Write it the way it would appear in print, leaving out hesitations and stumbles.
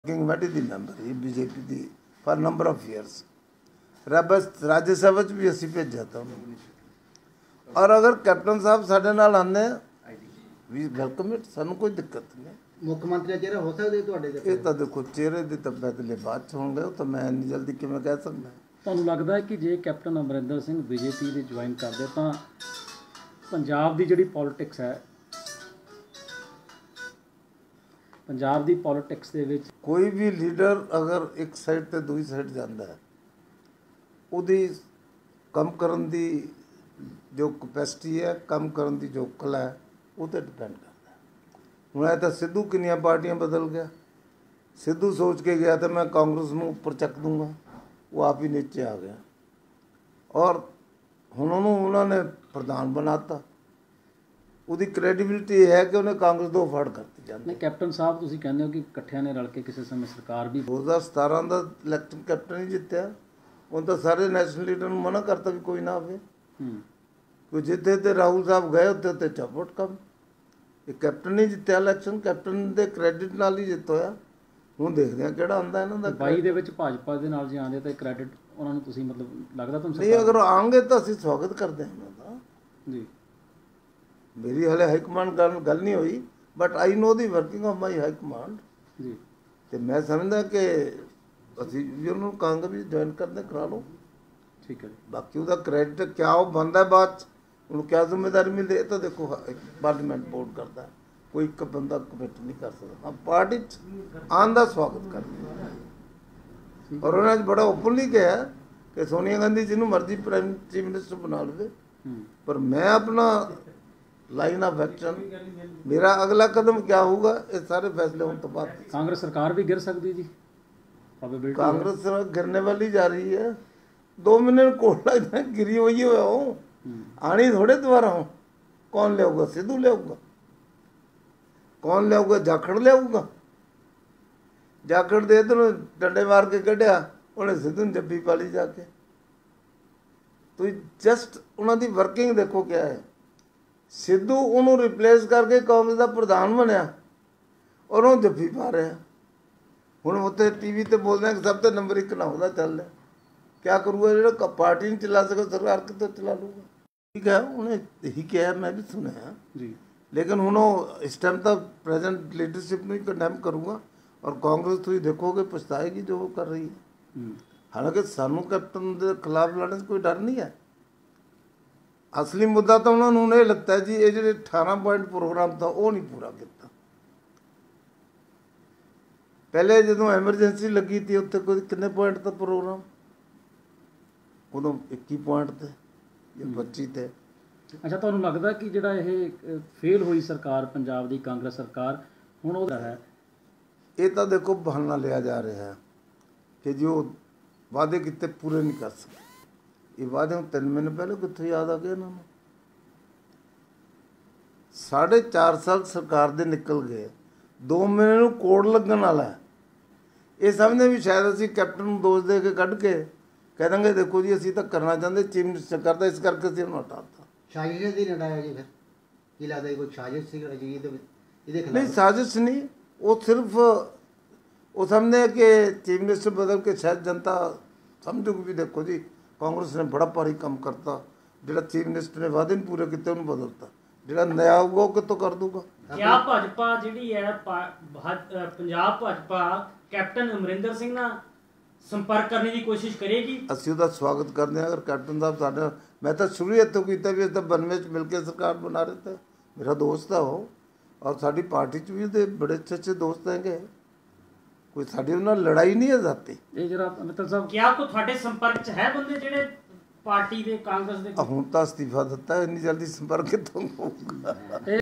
Working committee की member ही BJP की फॉर नंबर ऑफ ईयर्स बस राज्य सभा भी असी भेजा था उन्होंने। और अगर कैप्टन साहब साढ़े नाल आने वी वेलकम इट, सानू कोई दिक्कत नहीं। मुख्यमंत्री चेहरा हो सकते ये तो देखो चेहरे की तो फैसले बाद च होंगे, तो मैं इन्नी जल्दी किवें कह सकदा। ਤੁਹਾਨੂੰ ਲੱਗਦਾ ਹੈ ਕਿ ਜੇ ਕੈਪਟਨ ਅਮਰਿੰਦਰ ਸਿੰਘ ਬੀਜੇਪੀ ਦੇ ਜੁਆਇਨ ਕਰਦੇ ਤਾਂ ਪੰਜਾਬ ਦੀ ਜਿਹੜੀ ਪੋਲਿਟਿਕਸ ਹੈ, ਪੰਜਾਬ ਦੀ ਪੋਲਿਟਿਕਸ ਦੇ ਵਿੱਚ कोई भी लीडर अगर एक साइड ते दूसरी साइड जाता है, ਉਹਦੀ ਕੰਮ ਕਰਨ ਦੀ ਜੋ ਕਪੈਸਿਟੀ ਹੈ, ਕੰਮ ਕਰਨ ਦੀ ਜੋ ਕਲਾ ਹੈ, ਉਹ ਤੇ ਡਿਪੈਂਡ ਕਰਦਾ ਹੈ। ਹੁਣ ਇਹ ਤਾਂ ਸਿੱਧੂ ਕਿੰਨੀਆਂ ਪਾਰਟੀਆਂ ਬਦਲ ਗਿਆ। ਸਿੱਧੂ ਸੋਚ ਕੇ ਗਿਆ ਤਾਂ ਮੈਂ ਕਾਂਗਰਸ ਨੂੰ ਉੱਪਰ ਚੱਕ ਦੂੰਗਾ, ਉਹ ਆਪ ਹੀ ਨੀਚੇ ਆ ਗਿਆ। ਔਰ ਹੁਣ ਉਹਨੂੰ ਉਹਨਾਂ ਨੇ ਪ੍ਰਧਾਨ ਬਣਾਤਾ। ਉਹਦੀ ਕ੍ਰੈਡੀਬਿਲਿਟੀ ਇਹ ਹੈ ਕਿ ਉਹਨੇ ਕਾਂਗਰਸ ਤੋਂ ਫੜ ਕਰਤੀ ਜਾਂਦੀ। ਨਹੀਂ, ਕੈਪਟਨ ਸਾਹਿਬ ਤੁਸੀਂ ਕਹਿੰਦੇ ਹੋ ਕਿ ਇਕੱਠਿਆਂ ਨੇ ਰਲ ਕੇ ਕਿਸੇ ਸਮੇਂ ਸਰਕਾਰ ਵੀ 2017 ਦਾ ਇਲੈਕਸ਼ਨ ਕੈਪਟਨ ਹੀ ਜਿੱਤਿਆ। ਉਹ ਤਾਂ ਸਾਰੇ ਨੈਸ਼ਨਲ ਲੀਡਰ ਨੂੰ ਮਨਾ ਕਰਤਾ ਵੀ ਕੋਈ ਨਾ ਆਵੇ। ਕੋਈ ਜਿੱਥੇ ਤੇ ਰਾਹੁਲ ਸਾਹਿਬ ਗਏ ਉੱਥੇ ਤੇ ਚੌਪਟ ਕੰਮ। ਇਹ ਕੈਪਟਨ ਹੀ ਜਿੱਤਿਆ ਇਲੈਕਸ਼ਨ, ਕੈਪਟਨ ਦੇ ਕ੍ਰੈਡਿਟ ਨਾਲ ਹੀ ਜਿੱਤ ਹੋਇਆ। ਹੁਣ ਦੇਖਦੇ ਹਾਂ ਕਿਹੜਾ ਆਉਂਦਾ ਇਹਨਾਂ ਦਾ। 22 ਦੇ ਵਿੱਚ ਭਾਜਪਾ ਦੇ ਨਾਲ ਜੇ ਆਉਂਦੇ ਤਾਂ ਕ੍ਰੈਡਿਟ ਉਹਨਾਂ ਨੂੰ ਤੁਸੀਂ ਮਤਲਬ ਲੱਗਦਾ ਤੁਹਾਨੂੰ? ਨਹੀਂ, ਅਗਰ ਆਉਣਗੇ ਤਾਂ ਅਸੀਂ ਸਵਾਗਤ ਕਰਦੇ ਹਾਂ ਉਹਨਾਂ ਦਾ ਜੀ। ਮੇਰੀ ਹਲੇ ਹਾਈ ਕਮਾਂਡ ਗੱਲ ਨਹੀਂ ਹੋਈ, but I know the working of my high command ji. ਤੇ ਮੈਂ ਸਮਝਦਾ ਕਿ ਅਸੀਂ ਵੀ ਉਹਨੂੰ ਕਹਾਂਗੇ ਵੀ ਜੁਆਇਨ ਕਰਦੇ ਕਰਾ ਲਓ। ਠੀਕ ਹੈ ਜੀ। ਬਾਕੀ ਉਹਦਾ ਕ੍ਰੈਡਿਟ ਕਿਆ ਉਹ ਬਣਦਾ ਬਾਅਦ 'ਚ, ਉਹਨੂੰ ਕਿਆ ਜ਼ਿੰਮੇਵਾਰੀ ਮਿਲਦੀ ਇਹ ਤਾਂ ਦੇਖੋ ਪਾਰਲੀਮੈਂਟ ਬੋਰਡ ਕਰਦਾ, ਕੋਈ ਇੱਕ ਬੰਦਾ ਕਮਿਟ ਨਹੀਂ ਕਰ ਸਕਦਾ। ਹਾਂ, ਪਾਰਟੀ 'ਚ ਆਉਣ ਦਾ ਸਵਾਗਤ ਕਰਦੇ। ਔਰ ਉਹਨਾਂ 'ਚ ਬੜਾ ਓਪਨਲੀ ਕਿਹਾ ਕਿ ਸੋਨੀਆ ਗਾਂਧੀ ਜਿਹਨੂੰ ਮਰਜ਼ੀ ਪ੍ਰਾਈਮ ਚੀਫ ਮਿਨਿਸਟਰ ਬਣਾ ਲਵੇ, ਪਰ ਮੈਂ ਆਪਣਾ ਲਾਈਨ ਆਫ ਐਕਸ਼ਨ, ਮੇਰਾ ਅਗਲਾ ਕਦਮ ਕਿਆ ਹੋਊਗਾ ਇਹ ਸਾਰੇ ਫੈਸਲੇ ਹੋਣ ਤੋਂ ਬਾਅਦ। ਕਾਂਗਰਸ ਸਰਕਾਰ ਵੀ ਗਿਰ ਸਕਦੀ ਜੀ? कांग्रेस गिरने वाली जा रही है। 2 महीने कोट लगता गिरी हुई हुआ हो, आनी थोड़े दोबारा हो। कौन ले सिद्धू ले, कौन ले जाखड़ ले। जाखड़ दे इधर डंडे मार के कढ़िया, उन्हें सिद्धू ने जब्बी पा ली जाके। तो जस्ट उन्होंने वर्किंग देखो क्या है। सिद्धू उन्होंने रिप्लेस करके कांग्रेस का प्रधान बनया और वो जब्बी पा रहे हैं। ਹੁਣ ਉੱਥੇ TV ਤੇ ਬੋਲਦੇ ਆ ਕਿ ਸਭ ਤੋਂ ਨੰਬਰ 1 ਨਾ ਉਹਦਾ ਚੱਲ ਰਿਹਾ। ਕਿਆ ਕਰੂਗਾ ਜਿਹੜਾ ਪਾਰਟੀ ਨਹੀਂ ਚਲਾ ਸਕਦਾ, ਸਰਕਾਰ ਕਿੱਥੋਂ ਚਲਾ ਲੂਗਾ। ਠੀਕ ਹੈ, ਉਹਨੇ ਇਹੀ ਕਿਹਾ, ਮੈਂ ਵੀ ਸੁਣਿਆ ਜੀ। ਲੇਕਿਨ ਹੁਣ ਉਹ ਇਸ ਟਾਈਮ ਤਾਂ ਪ੍ਰੈਜ਼ੈਂਟ ਲੀਡਰਸ਼ਿਪ ਨੂੰ ਹੀ ਕੰਡੈਮ ਕਰੂਗਾ। ਔਰ ਕਾਂਗਰਸ ਤੁਸੀਂ ਦੇਖੋਗੇ ਪਛਤਾਏਗੀ ਜੋ ਉਹ ਕਰ ਰਹੀ ਹੈ। ਹਾਲਾਂਕਿ ਸਾਨੂੰ ਕੈਪਟਨ ਦੇ ਖਿਲਾਫ ਲੜਨ 'ਚ ਕੋਈ ਡਰ ਨਹੀਂ ਹੈ। ਅਸਲੀ ਮੁੱਦਾ ਤਾਂ ਉਹਨਾਂ ਨੂੰ ਇਹ ਲੱਗਦਾ ਜੀ ਇਹ ਜਿਹੜੇ 18 ਪੁਆਇੰਟ ਪ੍ਰੋਗਰਾਮ था ਉਹ ਨਹੀਂ ਪੂਰਾ ਕੀਤਾ। पहले जो एमरजेंसी लगी थी उत्थे कोई कितने पॉइंट था प्रोग्राम, उदों 21 पॉइंट थे या 25 थे। अच्छा, ਤੁਹਾਨੂੰ ਲੱਗਦਾ ਕਿ ਜਿਹੜਾ ਇਹ ਫੇਲ ਹੋਈ ਸਰਕਾਰ ਪੰਜਾਬ ਦੀ ਕਾਂਗਰਸ ਸਰਕਾਰ ਹੁਣ ਉਹਦਾ ਹੈ, ਇਹ ਤਾਂ ਦੇਖੋ ਬਹਾਨਾ ਲਿਆ ਜਾ ਰਿਹਾ ਹੈ ਕਿ ਜੋ ਵਾਅਦੇ ਕੀਤੇ ਪੂਰੇ ਨਹੀਂ ਕਰ ਸਕੇ। ਇਹ ਵਾਅਦੇ 3 ਮਹੀਨੇ ਪਹਿਲੇ ਕਿੱਥੋਂ ਯਾਦ ਆ ਗਏ ਇਹਨਾਂ ਨੂੰ। 4.5 ਸਾਲ ਸਰਕਾਰ ਦੇ ਨਿਕਲ ਗਏ, 2 ਮਹੀਨੇ ਨੂੰ ਕੋਡ ਲੱਗਣ ਵਾਲਾ ਹੈ। ਇਹ ਸਮਝਦੇ ਵੀ ਸ਼ਾਇਦ ਅਸੀਂ ਕੈਪਟਨ ਨੂੰ ਦੋਸ਼ ਦੇ ਕੇ ਕੱਢ ਕੇ ਕਹਿ ਦਾਂਗੇ ਦੇਖੋ ਜੀ ਅਸੀਂ ਤਾਂ ਕਰਨਾ ਚਾਹੁੰਦੇ, ਚੀਫ ਮਿਨਿਸਟਰ ਕਰਦਾ, ਇਸ ਕਰਕੇ ਅਸੀਂ ਉਹਨੂੰ ਹਟਾਤਾ। ਸਾਜ਼ਿਸ਼ ਦੀ ਲੜਾਈ ਹੈ ਜੀ। ਫਿਰ ਕੀ ਲੱਗਦਾ ਕੋਈ ਸਾਜ਼ਿਸ਼ ਸੀ ਅਜੀਤ ਇਹਦੇ ਖਿਲਾਫ? ਨਹੀਂ, ਸਾਜ਼ਿਸ਼ ਨਹੀਂ, ਉਹ ਸਿਰਫ ਉਹ ਸਮਝਦੇ ਕਿ ਚੀਫ ਮਿਨਿਸਟਰ ਬਦਲ ਕੇ ਸ਼ਾਇਦ ਜਨਤਾ ਸਮਝੂਗੀ ਵੀ ਦੇਖੋ ਜੀ ਕਾਂਗਰਸ ਨੇ ਬੜਾ ਭਾਰੀ ਕੰਮ ਕਰਤਾ, ਜਿਹੜਾ ਚੀਫ ਮਿਨਿਸਟਰ ਨੇ ਵਾਅਦੇ ਨਹੀਂ ਪੂਰੇ ਕੀਤੇ ਉਹਨੂੰ ਬਦਲਤਾ, ਜਿਹੜਾ ਨया ਆਊਗਾ ਉਹ ਕਿੱਥੋਂ ਕਰ ਦੂਗਾ। ਕਿਆ ਭਾਜਪਾ ਜਿਹੜੀ ਹੈ ਪੰਜਾਬ ਭਾਜਪਾ ਕੈਪਟਨ ਅਮਰਿੰਦਰ ਸਿੰਘ ਨਾਲ ਸੰਪਰਕ ਕਰਨ ਦੀ ਕੋਸ਼ਿਸ਼ ਕਰੇਗੀ? ਅਸੀਂ ਉਹਦਾ ਸਵਾਗਤ ਕਰਦੇ ਹਾਂ। ਅਗਰ ਕੈਪਟਨ ਸਾਹਿਬ ਸਾਡਾ, ਮੈਂ ਤਾਂ ਸ਼ੁਰੂ ਇੱਥੋਂ ਕੀਤਾ ਵੀ ਅਸੀਂ ਤਾਂ 92 'ਚ ਮਿਲ ਕੇ ਸਰਕਾਰ ਬਣਾ ਰਹੇ ਤੇ ਮੇਰਾ ਦੋਸਤ ਆ ਉਹ, ਔਰ ਸਾਡੀ ਪਾਰਟੀ 'ਚ ਵੀ ਉਹਦੇ ਬੜੇ ਅੱਛੇ ਦੋਸਤ ਹੈਗੇ। ਕੋਈ ਸਾਡੀ ਉਹਨਾਂ ਨਾਲ ਲੜਾਈ ਨਹੀਂ ਹੈ ਜ਼ਾਤੀ। ਇਹ ਜਿਹੜਾ ਅਮਿਤਲ ਸਾਹਿਬ, ਕਿਆ ਕੋਈ ਤੁਹਾਡੇ ਸੰਪਰਕ 'ਚ ਹੈ ਬੰਦੇ ਜਿਹੜੇ ਪਾਰਟੀ ਦੇ ਕਾਂਗਰਸ ਦੇ? ਹੁਣ ਤਾਂ ਅਸਤੀਫਾ ਦਿੱਤਾ, ਇੰਨੀ ਜਲਦੀ ਸੰਪਰਕ ਕਿੱਥੋਂ ਹੋਊਗਾ।